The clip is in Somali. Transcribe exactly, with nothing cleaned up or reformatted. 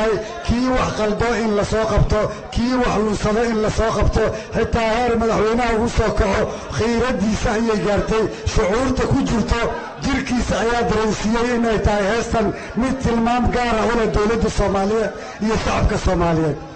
tahay kii wax qaldo in la soo qabto kii wax lunsado in la soo qabto xitaa heer madaxweynaha ugu soo kaco khiiradiisa ayay gaartay shucuurta ku jirto jirkiisa ayaa dareensiiyey inay tahay heestan mid tilmaam gaara u leh dowladda soomaaliyeed iyo shacabka soomaaliyeed